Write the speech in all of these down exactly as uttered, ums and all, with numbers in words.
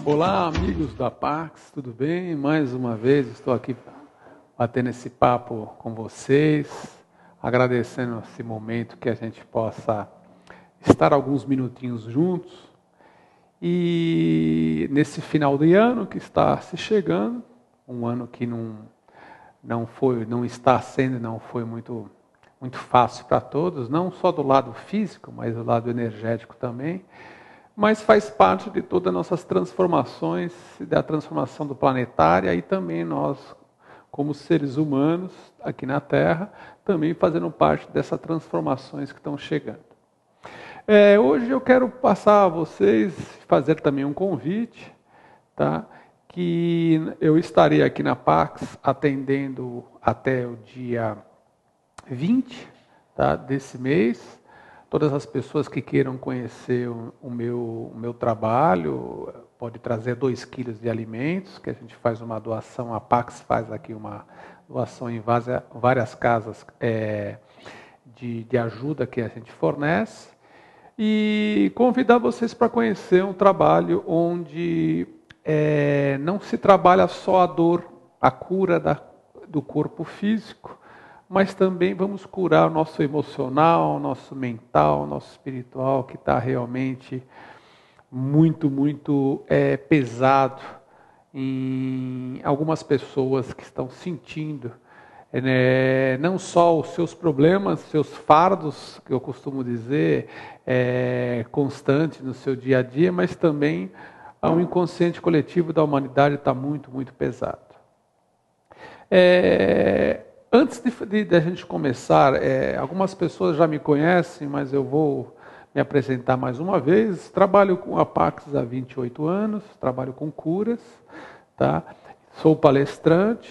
Olá, amigos da Pax, tudo bem? Mais uma vez estou aqui batendo esse papo com vocês, agradecendo esse momento que a gente possa estar alguns minutinhos juntos. E nesse final de ano que está se chegando, um ano que não, não, foi, não está sendo, não foi muito, muito fácil para todos, não só do lado físico, mas do lado energético também. Mas faz parte de todas as nossas transformações, da transformação do planetário e também nós, como seres humanos aqui na Terra, também fazendo parte dessas transformações que estão chegando. É, hoje eu quero passar a vocês, fazer também um convite, tá? Que eu estarei aqui na Pax atendendo até o dia vinte, tá, desse mês. Todas as pessoas que queiram conhecer o, o, meu, o meu trabalho, pode trazer dois quilos de alimentos, que a gente faz uma doação, a Pax faz aqui uma doação em várias, várias casas é, de, de ajuda que a gente fornece. E convidar vocês para conhecer um trabalho onde é, não se trabalha só a dor, a cura da, do corpo físico, mas também vamos curar o nosso emocional, o nosso mental, o nosso espiritual, que está realmente muito, muito é, pesado em algumas pessoas que estão sentindo é, não só os seus problemas, seus fardos, que eu costumo dizer, é, constantes no seu dia a dia, mas também o inconsciente coletivo da humanidade está muito, muito pesado. É, Antes de, de, de a gente começar, é, algumas pessoas já me conhecem, mas eu vou me apresentar mais uma vez. Trabalho com a Pax há vinte e oito anos, trabalho com curas, tá? Sou palestrante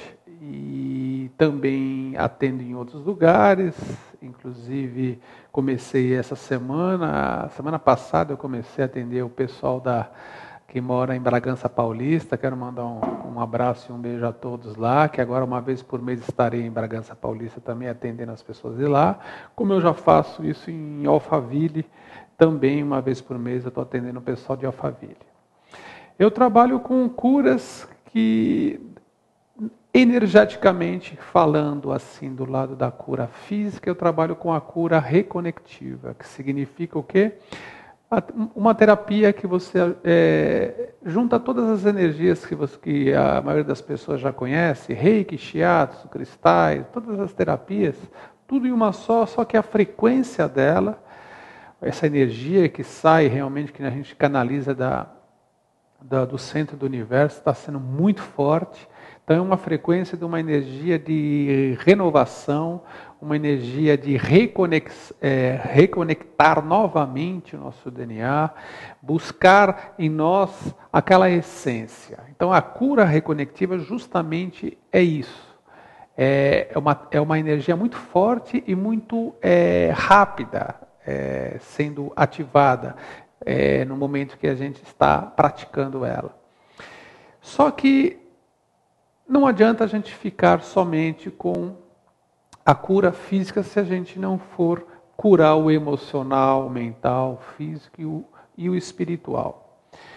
e também atendo em outros lugares. Inclusive, comecei essa semana, semana passada eu comecei a atender o pessoal da... que mora em Bragança Paulista. Quero mandar um, um abraço e um beijo a todos lá, que agora uma vez por mês estarei em Bragança Paulista também atendendo as pessoas de lá, como eu já faço isso em Alphaville, também uma vez por mês eu estou atendendo o pessoal de Alphaville. Eu trabalho com curas que, energeticamente falando assim, do lado da cura física, eu trabalho com a cura reconectiva, que significa o quê? Uma terapia que você é, junta todas as energias que, você, que a maioria das pessoas já conhece, reiki, shiatsu, cristais, todas as terapias, tudo em uma só, só que a frequência dela, essa energia que sai realmente, que a gente canaliza da, da, do centro do universo, está sendo muito forte. Então é uma frequência de uma energia de renovação, uma energia de reconex, é, reconectar novamente o nosso D N A, buscar em nós aquela essência. Então a cura reconectiva justamente é isso. É uma, é uma energia muito forte e muito é, rápida, é, sendo ativada é, no momento que a gente está praticando ela. Só que não adianta a gente ficar somente com a cura física se a gente não for curar o emocional, o mental, o físico e o, e o espiritual.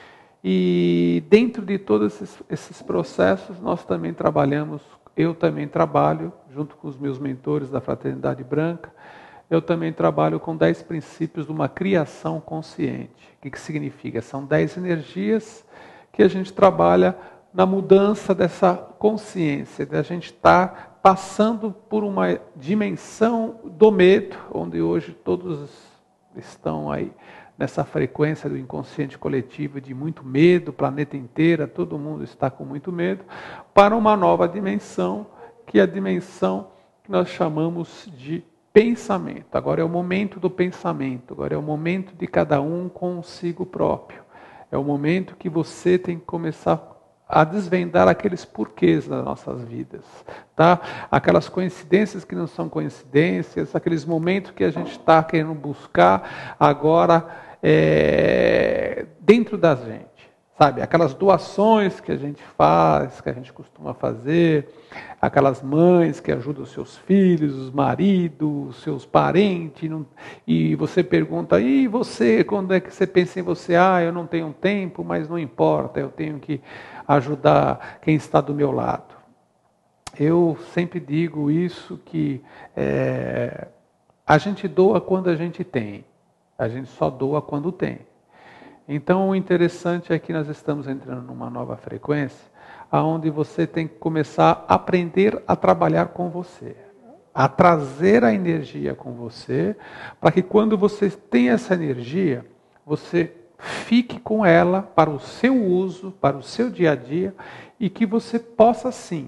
E dentro de todos esses, esses processos, nós também trabalhamos, eu também trabalho, junto com os meus mentores da Fraternidade Branca, eu também trabalho com dez princípios de uma criação consciente. O que, que significa? São dez energias que a gente trabalha na mudança dessa consciência, da gente estar passando por uma dimensão do medo, onde hoje todos estão aí nessa frequência do inconsciente coletivo de muito medo, o planeta inteiro, todo mundo está com muito medo, para uma nova dimensão, que é a dimensão que nós chamamos de pensamento. Agora é o momento do pensamento, agora é o momento de cada um consigo próprio. É o momento que você tem que começar a desvendar aqueles porquês das nossas vidas, tá? Aquelas coincidências que não são coincidências, aqueles momentos que a gente está querendo buscar agora é, dentro da gente. Sabe, aquelas doações que a gente faz, que a gente costuma fazer, aquelas mães que ajudam os seus filhos, os maridos, os seus parentes, não, e você pergunta, e você, quando é que você pensa em você? Ah, eu não tenho tempo, mas não importa, eu tenho que ajudar quem está do meu lado. Eu sempre digo isso, que é, a gente doa quando a gente tem, a gente só doa quando tem. Então, o interessante é que nós estamos entrando numa nova frequência, onde você tem que começar a aprender a trabalhar com você, a trazer a energia com você, para que quando você tem essa energia, você fique com ela para o seu uso, para o seu dia a dia, e que você possa sim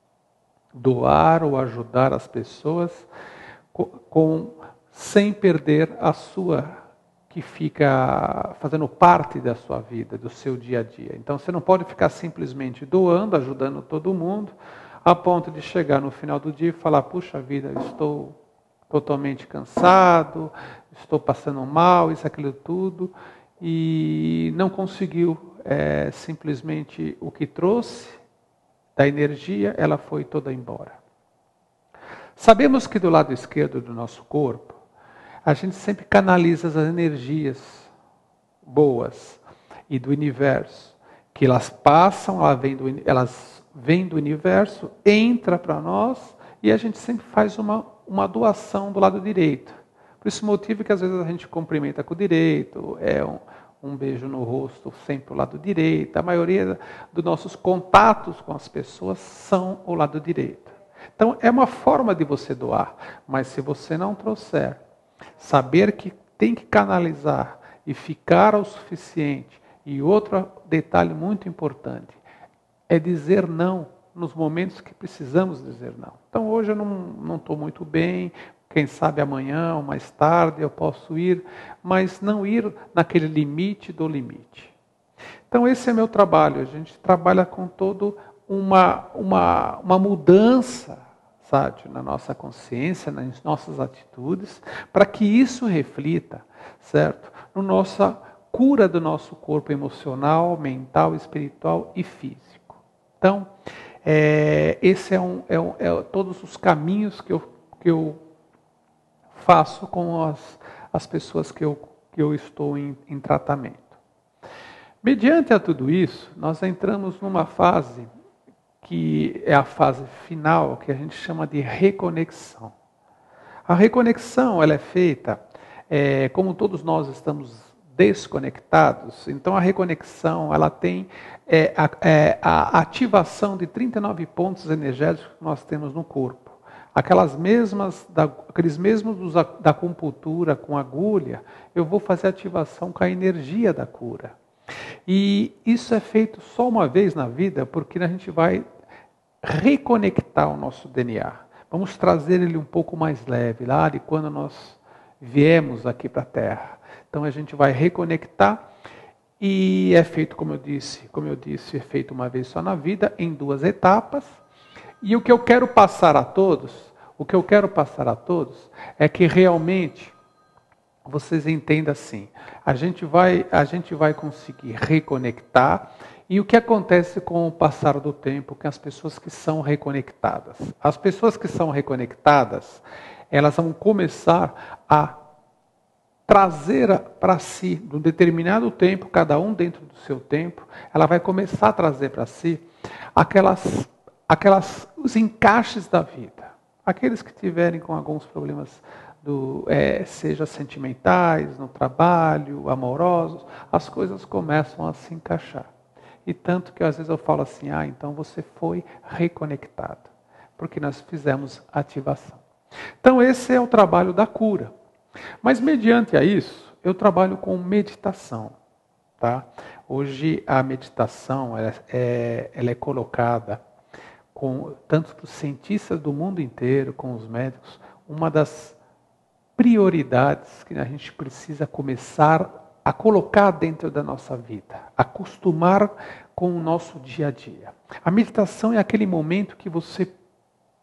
doar ou ajudar as pessoas com, com sem perder a sua, que fica fazendo parte da sua vida, do seu dia a dia. Então você não pode ficar simplesmente doando, ajudando todo mundo, a ponto de chegar no final do dia e falar, puxa vida, estou totalmente cansado, estou passando mal, isso, aquilo tudo, e não conseguiu é, simplesmente o que trouxe da energia, ela foi toda embora. Sabemos que do lado esquerdo do nosso corpo, a gente sempre canaliza as energias boas e do universo, que elas passam, elas vêm do, elas vêm do universo, entra para nós e a gente sempre faz uma, uma doação do lado direito. Por esse motivo que às vezes a gente cumprimenta com o direito, é um, um beijo no rosto sempre o lado direito. A maioria dos nossos contatos com as pessoas são o lado direito. Então é uma forma de você doar, mas se você não trouxer, saber que tem que canalizar e ficar o suficiente. E outro detalhe muito importante é dizer não nos momentos que precisamos dizer não. Então hoje eu não estou muito bem, quem sabe amanhã ou mais tarde eu posso ir, mas não ir naquele limite do limite. Então esse é meu trabalho, a gente trabalha com todo uma, uma, uma mudança, sabe, na nossa consciência, nas nossas atitudes, para que isso reflita, certo, no nossa cura do nosso corpo emocional, mental, espiritual e físico. Então, é, esse é, um, é, um, é todos os caminhos que eu, que eu faço com as, as pessoas que eu, que eu estou em, em tratamento. Mediante a tudo isso, nós entramos numa fase que é a fase final, que a gente chama de reconexão. A reconexão ela é feita, é, como todos nós estamos desconectados, então a reconexão ela tem é, a, é, a ativação de trinta e nove pontos energéticos que nós temos no corpo. Aquelas mesmas, da, aqueles mesmos dos, da acupuntura com agulha, eu vou fazer ativação com a energia da cura. E isso é feito só uma vez na vida, porque a gente vai reconectar o nosso D N A. Vamos trazer ele um pouco mais leve, lá de quando nós viemos aqui para a Terra. Então a gente vai reconectar e é feito, como eu disse, como eu disse, é feito uma vez só na vida, em duas etapas. E o que eu quero passar a todos, o que eu quero passar a todos é que realmente vocês entendam assim, a gente vai, a gente vai conseguir reconectar. E o que acontece com o passar do tempo com as pessoas que são reconectadas? As pessoas que são reconectadas, elas vão começar a trazer para si, num determinado tempo, cada um dentro do seu tempo, ela vai começar a trazer para si aquelas, aquelas, os encaixes da vida. Aqueles que tiverem com alguns problemas, do, é, seja sentimentais, no trabalho, amorosos, as coisas começam a se encaixar. E tanto que às vezes eu falo assim, ah, então você foi reconectado, porque nós fizemos ativação. Então esse é o trabalho da cura. Mas mediante a isso, eu trabalho com meditação. Tá? Hoje a meditação ela é, ela é colocada, com, tanto para os cientistas do mundo inteiro, com os médicos, uma das prioridades que a gente precisa começar a colocar dentro da nossa vida, acostumar com o nosso dia a dia. A meditação é aquele momento que você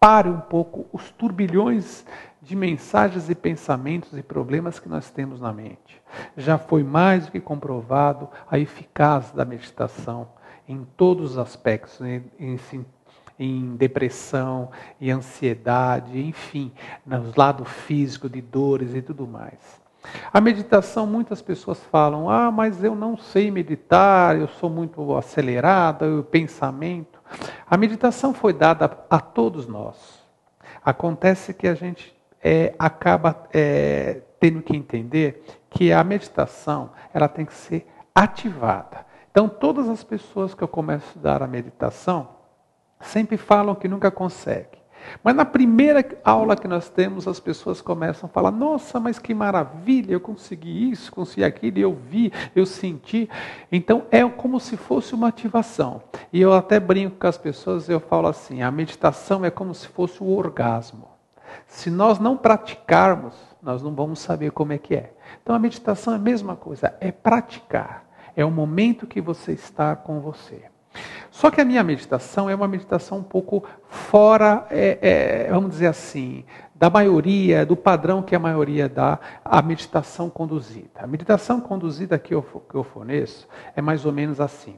pare um pouco os turbilhões de mensagens e pensamentos e problemas que nós temos na mente. Já foi mais do que comprovado a eficácia da meditação em todos os aspectos, em, em, em depressão, em ansiedade, enfim, nos lados físicos, de dores e tudo mais. A meditação, muitas pessoas falam, ah, mas eu não sei meditar, eu sou muito acelerada, o pensamento. A meditação foi dada a todos nós. Acontece que a gente é, acaba é, tendo que entender que a meditação ela tem que ser ativada. Então, todas as pessoas que eu começo a estudar a meditação sempre falam que nunca conseguem. Mas na primeira aula que nós temos, as pessoas começam a falar, nossa, mas que maravilha, eu consegui isso, consegui aquilo, eu vi, eu senti. Então é como se fosse uma ativação. E eu até brinco com as pessoas, eu falo assim, a meditação é como se fosse o orgasmo. Se nós não praticarmos, nós não vamos saber como é que é. Então a meditação é a mesma coisa, é praticar. É o momento que você está com você. Só que a minha meditação é uma meditação um pouco fora, é, é, vamos dizer assim, da maioria, do padrão que a maioria dá à meditação conduzida. A meditação conduzida que eu, que eu forneço é mais ou menos assim.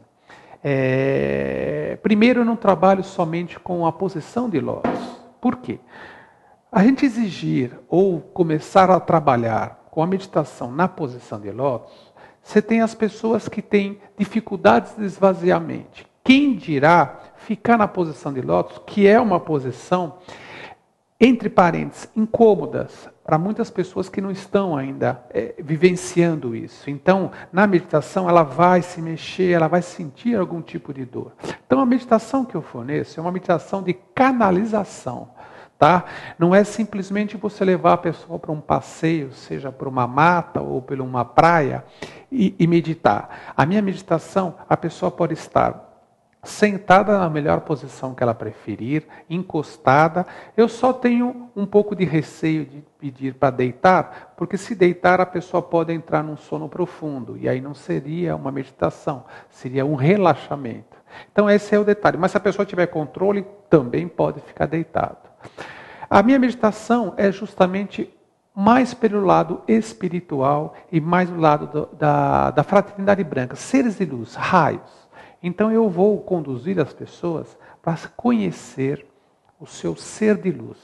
É, primeiro, eu não trabalho somente com a posição de lótus. Por quê? A gente exigir ou começar a trabalhar com a meditação na posição de lótus, você tem as pessoas que têm dificuldades de esvaziar a mente. Quem dirá ficar na posição de lótus, que é uma posição, entre parênteses, incômodas para muitas pessoas que não estão ainda é, vivenciando isso. Então, na meditação, ela vai se mexer, ela vai sentir algum tipo de dor. Então, a meditação que eu forneço é uma meditação de canalização. Tá? Não é simplesmente você levar a pessoa para um passeio, seja por uma mata ou por uma praia, e, e meditar. A minha meditação, a pessoa pode estar sentada na melhor posição que ela preferir, encostada. Eu só tenho um pouco de receio de pedir para deitar, porque se deitar a pessoa pode entrar num sono profundo, e aí não seria uma meditação, seria um relaxamento. Então esse é o detalhe. Mas se a pessoa tiver controle, também pode ficar deitado. A minha meditação é justamente mais pelo lado espiritual e mais do lado do, da, da fraternidade branca, seres de luz, raios. Então eu vou conduzir as pessoas para conhecer o seu ser de luz,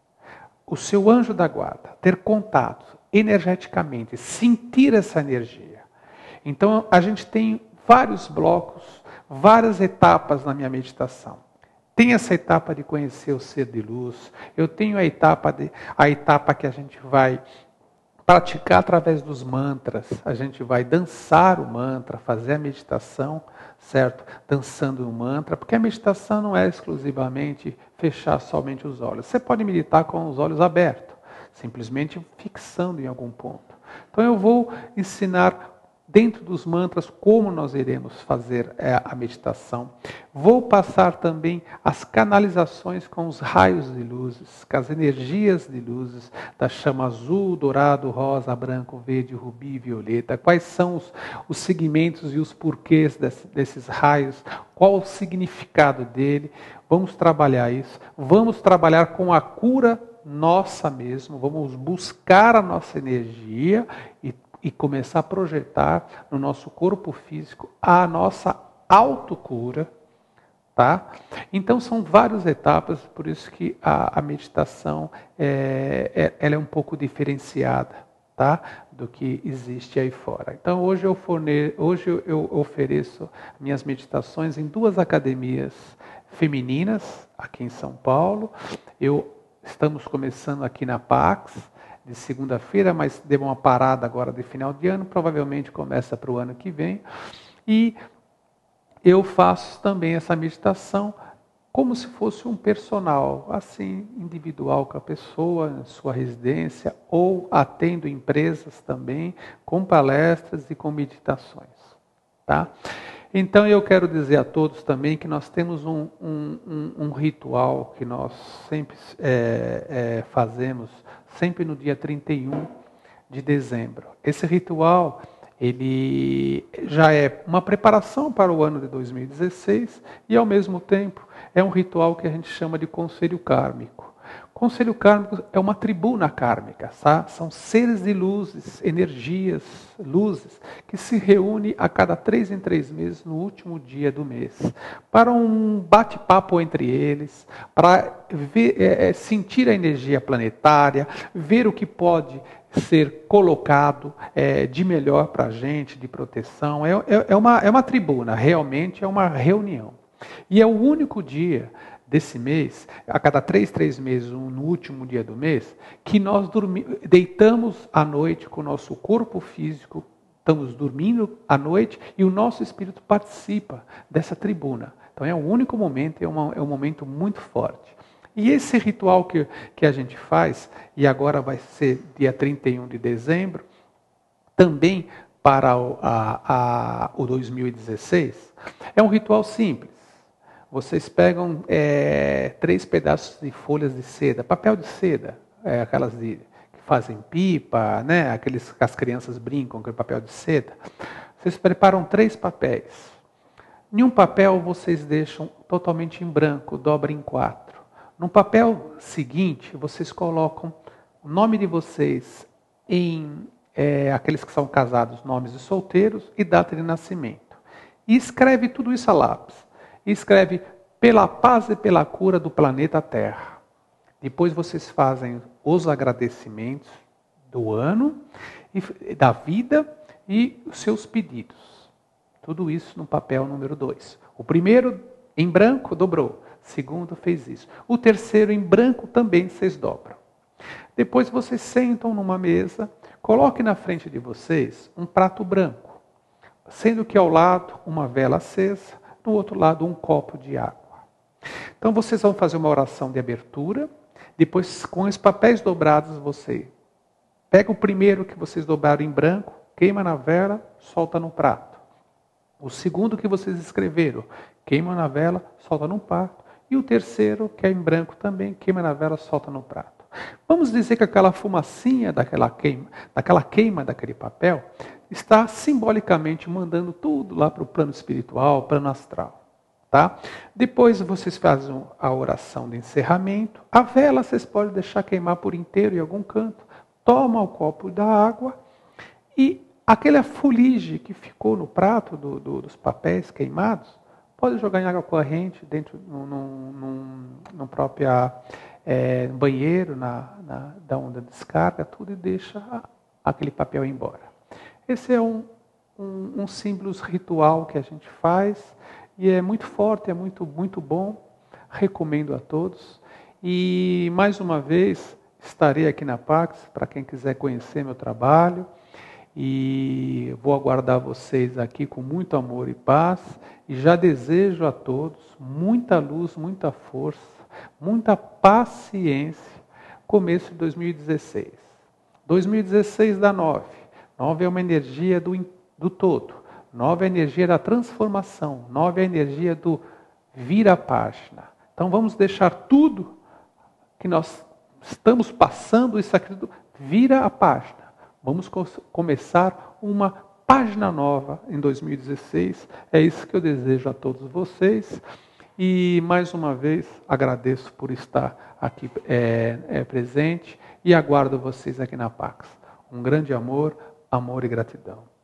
o seu anjo da guarda, ter contato energeticamente, sentir essa energia. Então a gente tem vários blocos, várias etapas na minha meditação. Tem essa etapa de conhecer o ser de luz. Eu tenho a etapa, de, a etapa que a gente vai praticar através dos mantras. A gente vai dançar o mantra, fazer a meditação, certo? Dançando o mantra, porque a meditação não é exclusivamente fechar somente os olhos. Você pode meditar com os olhos abertos, simplesmente fixando em algum ponto. Então eu vou ensinar dentro dos mantras como nós iremos fazer é, a meditação. Vou passar também as canalizações com os raios de luzes, com as energias de luzes da chama azul, dourado, rosa, branco, verde, rubi e violeta. Quais são os, os segmentos e os porquês desse, desses raios? Qual o significado dele? Vamos trabalhar isso. Vamos trabalhar com a cura nossa mesmo. Vamos buscar a nossa energia e e começar a projetar no nosso corpo físico a nossa autocura, tá? Então são várias etapas, por isso que a, a meditação é, é, ela é um pouco diferenciada, tá? Do que existe aí fora. Então hoje eu, forne... hoje eu, eu ofereço minhas meditações em duas academias femininas, aqui em São Paulo. Eu, estamos começando aqui na Pax, de segunda-feira, mas deu uma parada agora de final de ano, provavelmente começa para o ano que vem. E eu faço também essa meditação como se fosse um personal, assim, individual com a pessoa, em sua residência, ou atendo empresas também, com palestras e com meditações. Tá? Então eu quero dizer a todos também que nós temos um, um, um, um ritual que nós sempre é, é, fazemos, sempre no dia trinta e um de dezembro. Esse ritual, ele já é uma preparação para o ano de dois mil e dezesseis e, ao mesmo tempo, é um ritual que a gente chama de conselho kármico. Conselho kármico é uma tribuna kármica, tá? São seres de luzes, energias, luzes, que se reúnem a cada três em três meses, no último dia do mês, para um bate-papo entre eles, para ver, é, sentir a energia planetária, ver o que pode ser colocado é, de melhor para a gente, de proteção. É, é, é, uma, é uma tribuna, realmente é uma reunião. E é o único dia desse mês, a cada três, três meses, no último dia do mês, que nós dormi- deitamos à noite com o nosso corpo físico, estamos dormindo à noite e o nosso espírito participa dessa tribuna. Então é o único momento, é, uma, é um momento muito forte. E esse ritual que, que a gente faz, e agora vai ser dia trinta e um de dezembro, também para o, a, a, o dois mil e dezesseis, é um ritual simples. Vocês pegam é, três pedaços de folhas de seda, papel de seda, é, aquelas de, que fazem pipa, né? Aqueles que as crianças brincam com papel de seda. Vocês preparam três papéis. Em um papel vocês deixam totalmente em branco, dobra em quatro. No papel seguinte, vocês colocam o nome de vocês em é, aqueles que são casados, nomes de solteiros e data de nascimento. E escreve tudo isso a lápis. E escreve pela paz e pela cura do planeta Terra. Depois vocês fazem os agradecimentos do ano, e, da vida e os seus pedidos. Tudo isso no papel número dois. O primeiro, em branco, dobrou. O segundo, fez isso. O terceiro, em branco, também vocês dobram. Depois vocês sentam numa mesa, coloquem na frente de vocês um prato branco, sendo que ao lado uma vela acesa, no outro lado um copo de água. Então vocês vão fazer uma oração de abertura, depois com os papéis dobrados você pega o primeiro que vocês dobraram em branco, queima na vela, solta no prato. O segundo que vocês escreveram, queima na vela, solta no prato. E o terceiro, que é em branco também, queima na vela, solta no prato. Vamos dizer que aquela fumacinha daquela queima, daquela queima daquele papel está simbolicamente mandando tudo lá para o plano espiritual, plano astral. Tá? Depois vocês fazem a oração de encerramento. A vela vocês podem deixar queimar por inteiro em algum canto. Toma o copo da água e aquela fuligem que ficou no prato do, do, dos papéis queimados, pode jogar em água corrente dentro no, no, no, no próprio é, banheiro, na, na, da onde descarga, tudo e deixa aquele papel ir embora. Esse é um, um, um simples ritual que a gente faz e é muito forte, é muito, muito bom. Recomendo a todos. E mais uma vez estarei aqui na Pax para quem quiser conhecer meu trabalho. E vou aguardar vocês aqui com muito amor e paz. E já desejo a todos muita luz, muita força, muita paciência. Começo de dois mil e dezesseis. dois mil e dezesseis dá nove. nove é uma energia do, do todo. nove é a energia da transformação. nove é a energia do vira a página. Então vamos deixar tudo que nós estamos passando, isso aqui, vira a página. Vamos co- começar uma página nova em dois mil e dezesseis. É isso que eu desejo a todos vocês. E mais uma vez agradeço por estar aqui é, é, presente e aguardo vocês aqui na Pax. Um grande amor, amor e gratidão.